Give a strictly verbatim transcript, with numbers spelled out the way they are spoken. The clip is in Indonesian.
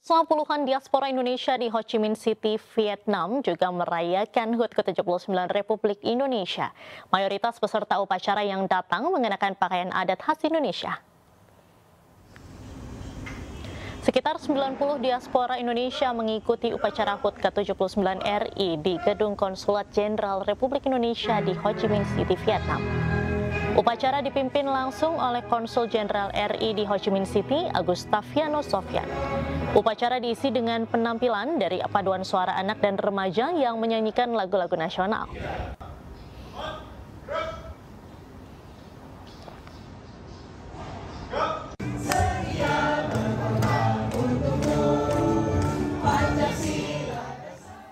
Selama puluhan diaspora Indonesia di Ho Chi Minh City, Vietnam juga merayakan H U T ke tujuh puluh sembilan Republik Indonesia. Mayoritas peserta upacara yang datang mengenakan pakaian adat khas Indonesia. Sekitar sembilan puluh diaspora Indonesia mengikuti upacara H U T ke tujuh puluh sembilan R I di Gedung Konsulat Jenderal Republik Indonesia di Ho Chi Minh City, Vietnam. Upacara dipimpin langsung oleh Konsul Jenderal R I di Ho Chi Minh City, Agustaviano Sofyan. Upacara diisi dengan penampilan dari paduan suara anak dan remaja yang menyanyikan lagu-lagu nasional.